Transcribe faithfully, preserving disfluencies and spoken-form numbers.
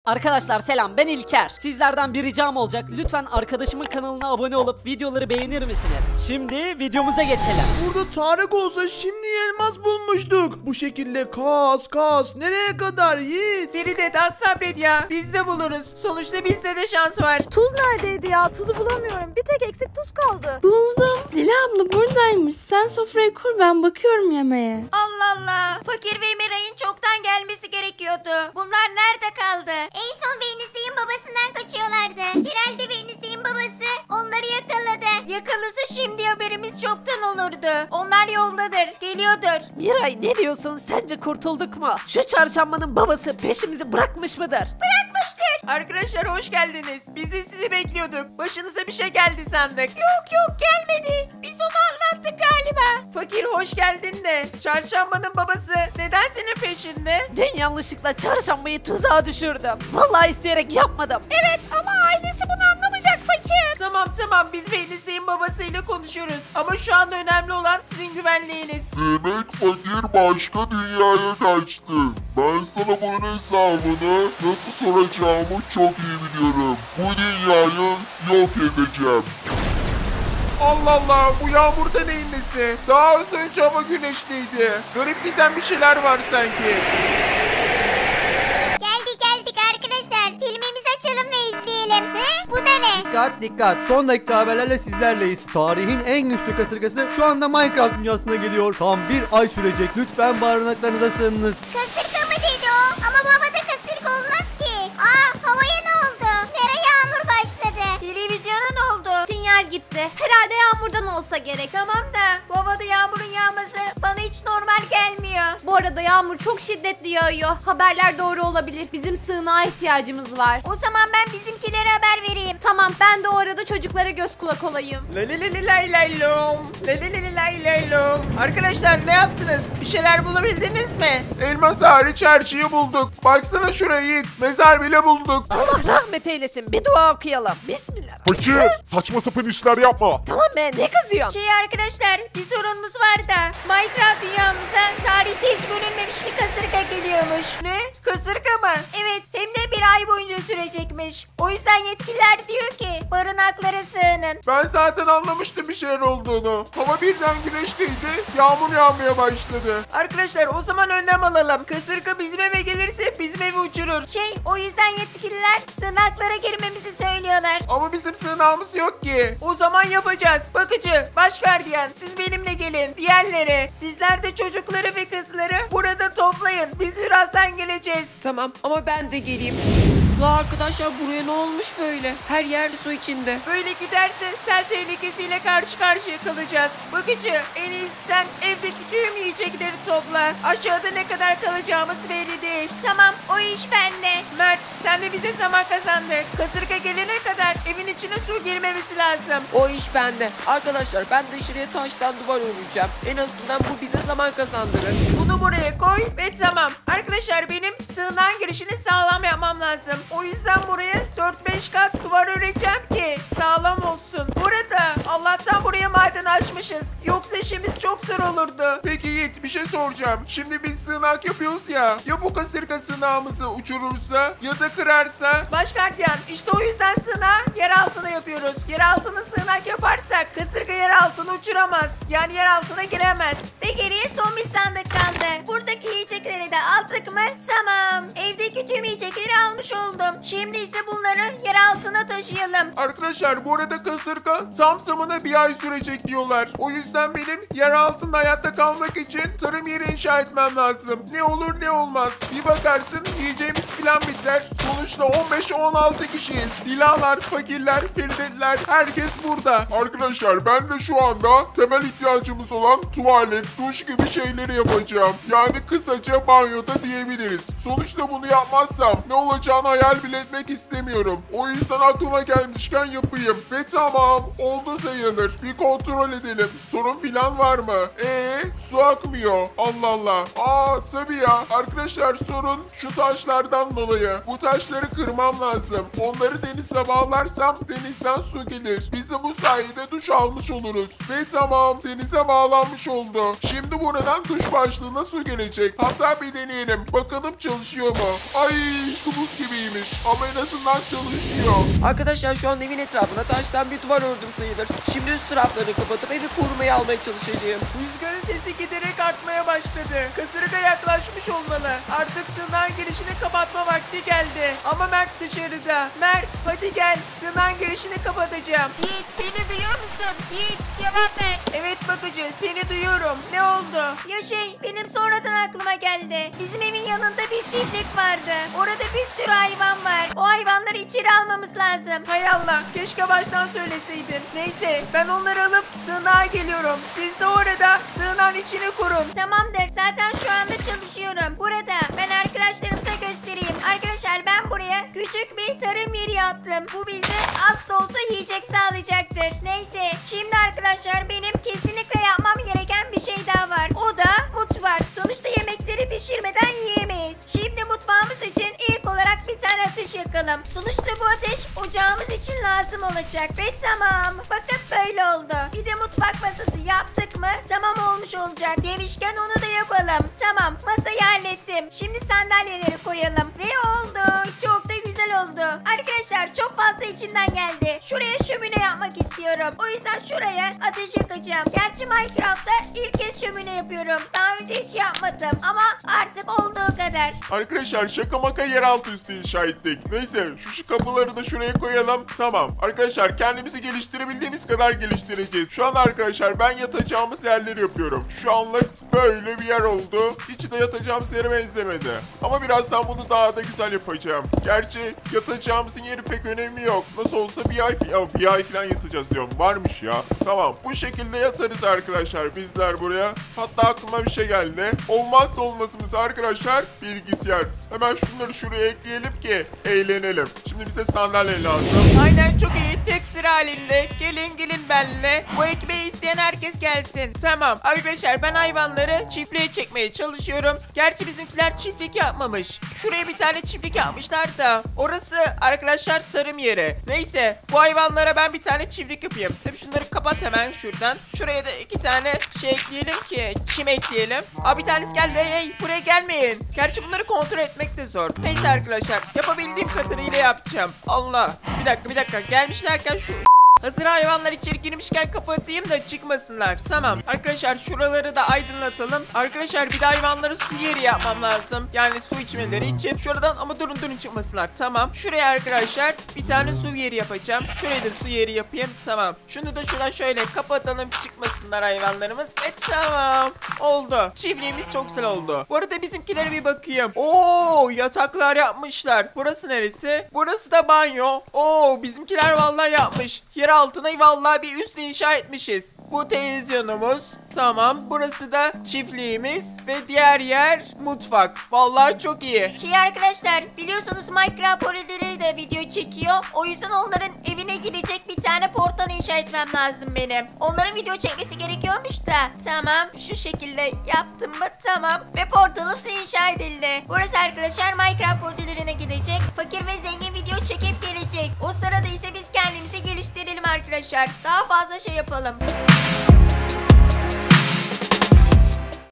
Arkadaşlar selam, ben İlker. Sizlerden bir ricam olacak. Lütfen arkadaşımın kanalına abone olup videoları beğenir misiniz? Şimdi videomuza geçelim. Burada Tarık olsa şimdi elmas bulmuştuk. Bu şekilde kas kas nereye kadar Yiğit? Feride az sabret ya. Biz de buluruz. Sonuçta bizde de şans var. Tuz neredeydi ya? Tuzu bulamıyorum. Bir tek eksik tuz kaldı. Buldum. Dila abla buradaymış. Sen sofrayı kur, ben bakıyorum yemeğe. Allah Allah. Fakir ve Miray'ın çoktan gelmesi gerekiyordu. Bunlar nerede kaldı? En son Venüs'ün babasından kaçıyorlardı. Herhalde Venüs'ün babası onları yakaladı. Yakalasa şimdi haberimiz çoktan olurdu. Onlar yoldadır. Geliyordur. Miray, ne diyorsun? Sence kurtulduk mu? Şu çarşambanın babası peşimizi bırakmış mıdır? Bırakmıştır. Arkadaşlar hoş geldiniz. Biz de sizi bekliyorduk. Başınıza bir şey geldi sandık. Yok yok gelmedi. Biz onu anlattık galiba. Fakir hoş geldin de. Çarşambanın babası neden senin peşinde? Dün yanlışlıkla çarşambayı tuzağa düşürdüm. Vallahi isteyerek yapmadım. Evet ama ailesi bunu anlamayacak fakir. Tamam tamam biz Venüs'ün babasıyla konuşuyoruz. Ama şu anda önemli olan sizin güvenliğiniz. Demek fakir başka dünyaya kaçtı. Ben sana bunun hesabını nasıl soracağımı çok iyi biliyorum. Bu dünyayı yok edeceğim. Allah Allah, bu yağmur da neyin nesi? Daha az önce hava güneşliydi. Garip giden bir şeyler var sanki. Geldik geldik arkadaşlar. Filmimizi açalım ve izleyelim. He? Bu da ne? Dikkat dikkat, son dakika haberlerle sizlerleyiz. Tarihin en güçlü kasırgası şu anda Minecraft dünyasına geliyor. Tam bir ay sürecek, lütfen barınaklarınıza sığınınız. Kasırga mı dedi o? Ama babada kasırga olmaz ki. Aa, havaya ne oldu? Nere yağmur başladı? Televizyona ne oldu? Sinyal gitti. Herhalde yağmurdan olsa gerek. Tamam da babada yağmurun yağması bana hiç normal gelmiyor. Bu arada yağmur çok şiddetli yağıyor. Haberler doğru olabilir. Bizim sığınağa ihtiyacımız var. O zaman ben bizimkilere haber vereyim. Tamam, ben de o arada çocuklara göz kulak olayım. La la la la la la la la la la la. Arkadaşlar ne yaptınız? Bir şeyler bulabildiniz mi? Elmas hariç her şeyi bulduk. Baksana şuraya Yiğit, mezar bile bulduk. Allah rahmet eylesin, bir dua okuyalım. Bismillah. Fakir, saçma sapan işler yapma. Tamam be, ne kızıyorsun? Şey arkadaşlar bir sorunumuz var da Minecraft dünyamıza tarihte hiç görülmemiş bir kasırga geliyormuş. Ne? Kasırga mı? Evet, hem de bir ay boyunca sürecekmiş. O yüzden yetkililer diyor ki barınaklara sığının. Ben zaten anlamıştım bir şeyler olduğunu. Hava birden güneşliydi, yağmur yağmaya başladı. Arkadaşlar o zaman önlem alalım. Kasırga bizim eve gelirse bizim evi uçurur. Şey o yüzden yetkililer sığınaklara girmemizi söylüyorlar. Ama bizim sığınağımız yok ki. O zaman yapacağız. Bakıcı, baş gardiyan siz benimle gelin. Diğerleri sizler de çocukları ve kızları burada toplayın. Biz birazdan geleceğiz. Tamam ama ben de geleyim. La arkadaşlar buraya ne olmuş böyle? Her yer su içinde. Böyle giderse sel tehlikesiyle karşı karşıya kalacağız. Bakıcı en iyisi sen evdeki tüm yiyecekleri topla. Aşağıda ne kadar kalacağımız belli değil. Tamam, o iş bende. Mert sen de bize zaman kazandır. Kasırga gelene kadar evin içine su girmemesi lazım. O iş bende. Arkadaşlar ben de şuraya taştan duvar öreceğim. En azından bu bize zaman kazandırır. Bunu buraya koy ve tamam. Arkadaşlar benim sığınağın girişini sağlam yapmam lazım. O yüzden buraya dört beş kat duvar öreceğim ki sağlam olsun. Burada Allah'tan buraya maden açmışız. Yoksa şimdi çok zor olurdu. Peki Yiğit, bir şey soracağım. Şimdi biz sığınak yapıyoruz ya. Ya bu kasırga sığınağımızı uçurursa ya da kırarsa? Baş gardiyan işte o yüzden sığınağı yer altına yapıyoruz. Yer altına sığınak yaparsak kasırga yer altına uçuramaz. Yani yer altına giremez. Ve geriye son bir sandık kaldı. Buradaki yiyecekleri de aldık mı? Tamam. Evdeki tüm yiyecekleri almış oldum. Şimdi ise bunları yer altına taşıyalım. Arkadaşlar bu arada kasırga tam tamına bir ay sürecek diyorlar. O yüzden benim yer altında hayatta kalmak için tarım yeri inşa etmem lazım. Ne olur ne olmaz. Bir bakarsın yiyeceğimiz plan biter. Sonuçta on beş on altı kişiyiz. Dilalar, fakirler, Ferideler, herkes burada. Arkadaşlar ben de şu anda temel ihtiyacımız olan tuvalet, duş gibi şeyleri yapacağım. Yani kısaca banyoda diyebiliriz. Sonuçta bunu yapmazsam ne olacağını hayal bile etmek istemiyorum. O yüzden aklıma gelmişken yapayım. Ve tamam, oldu sayılır. Bir kontrol edelim. Sorun filan var mı? Eee su akmıyor. Allah Allah. Aa tabii ya. Arkadaşlar sorun şu taşlardan dolayı. Bu taş taşları kırmam lazım. Onları denize bağlarsam denizden su gelir. Biz de bu sayede duş almış oluruz. Ve tamam, denize bağlanmış oldu. Şimdi buradan duş başlığına su gelecek. Hatta bir deneyelim. Bakalım çalışıyor mu? Ay, su buz gibiymiş. Ama en azından çalışıyor. Arkadaşlar şu an evin etrafına taştan bir duvar ördüm sayılır. Şimdi üst taraflarını kapatıp evi korumaya almaya çalışacağım. Rüzgarın sesi giderek artmaya başladı. Kasırga yaklaşmış olmalı. Artık sığınağın girişini kapatma vakti geldi. Ama Mert dışarıda. Mert hadi gel. Sığınağın girişini kapatacağım. Yiğit, beni duyuyor musun? Yiğit, cevap ver. Evet bakıcı, seni duyuyorum. Ne oldu? Ya şey, benim sonradan aklıma geldi. Bizim evin yanında bir çiftlik vardı. Orada bir sürü hayvan var. O hayvanları içeri almamız lazım. Hay Allah, keşke baştan söyleseydin. Neyse, ben onları alıp sığınağa geliyorum. Siz de orada sığınağın içini kurun. Tamamdır, zaten şu anda çalışıyorum. Burada ben arkadaşlarımıza göstereyim. Arkadaşlar, ben buraya küçük bir tarım yeri yaptım. Bu bize az da olsa yiyecek sağlayacaktır. Neyse, şimdi arkadaşlar benim kesinlikle yapmam gereken bir şey daha var. O da mutfak. Sonuçta yemekleri pişirmeden yiyemeyiz. Şimdi mutfağımız için ilk olarak bir tane ateş yakalım. Sonuçta bu ateş ocağımız için lazım olacak. Ve tamam, bakın böyle oldu. Bir de mutfak masası yaptık mı tamam olmuş olacak. Demişken onu da yapalım. Tamam, masayı hallettim. Şimdi sandalyeleri koyalım. Ve oldu. Çok da güzel oldu. Arkadaşlar, çok fazla içimden geldi. Şuraya şömine yapmak istiyorum. O yüzden şuraya ateş yakacağım. Gerçi Minecraft'ta ilk kez şömine yapıyorum. Daha önce hiç yapmadım ama artık olduğu kadar. Arkadaşlar, şaka maka yeraltı üstü inşa ettik. Neyse, şu, şu kapıları da şuraya koyalım. Tamam. Arkadaşlar, kendimizi geliştirebildiğimiz kadar geliştireceğiz. Şu an arkadaşlar ben yatacağımız yerleri yapıyorum. Şu anlık böyle bir yer oldu. Hiç de yatacağımız yere benzemedi. Ama birazdan bunu daha da güzel yapacağım. Gerçi yatacağımızın yeri pek önemi yok. Nasıl olsa bir ay, ya, bir ay falan yatacağız diyorum. Varmış ya. Tamam. Bu şekilde yatarız arkadaşlar bizler buraya. Hatta aklıma bir şey geldi. Olmazsa olmazımız arkadaşlar bilgisayar. Hemen şunları şuraya ekleyelim ki eğlenelim. Şimdi bize sandalye lazım. Aynen, çok iyi. Tek sıra halinde. Gelin gelin benimle. Bu ekmeği isteyen herkes gelsin. Tamam. Arkadaşlar, ben hayvanları çiftliğe çekmeye çalışıyorum. Gerçi bizimkiler çiftlik yapmamış. Şuraya bir tane çiftlik yapmışlar da. Orası arkadaşlar tarım yeri. Neyse, bu hayvanlara ben bir tane çiftlik yapayım. Tabii şunları kapat hemen şuradan. Şuraya da iki tane şey ekleyelim ki çim ekleyelim. Aa, bir tanesi geldi. Hey, hey, buraya gelmeyin. Gerçi bunları kontrol etmek de zor. Neyse arkadaşlar, yapabildiğim kadarıyla yapacağım. Allah. Bir dakika bir dakika. Gelmişlerken şu hazır hayvanlar içeri girmişken kapatayım da çıkmasınlar. Tamam. Arkadaşlar, şuraları da aydınlatalım. Arkadaşlar, bir de hayvanlara su yeri yapmam lazım. Yani su içmeleri için. Şuradan ama durun durun çıkmasınlar. Tamam. Şuraya arkadaşlar bir tane su yeri yapacağım. Şuraya da su yeri yapayım. Tamam. Şunu da şuradan şöyle kapatalım, çıkmasınlar hayvanlarımız. Ve tamam. Oldu. Çiftliğimiz çok güzel oldu. Bu arada bizimkilere bir bakayım. Oo, yataklar yapmışlar. Burası neresi? Burası da banyo. Oo, bizimkiler vallahi yapmış. Yer altına vallahi bir üst inşa etmişiz. Bu televizyonumuz. Tamam. Burası da çiftliğimiz. Ve diğer yer mutfak. Vallahi çok iyi. Şey arkadaşlar, biliyorsunuz Minecraft holileri de video çekiyor. O yüzden onların evine gidecek bir tane portal inşa etmem lazım benim. Onların video çekmesi gerekiyormuş da. Tamam, şu şekilde yaptım mı? Tamam. Ve portalımız inşa edildi. Burası arkadaşlar Minecraft holilerine gidecek. Fakir ve zengin video çekip gelecek. O sırada ise biz kendimizi geliştirelim arkadaşlar. Daha fazla şey yapalım.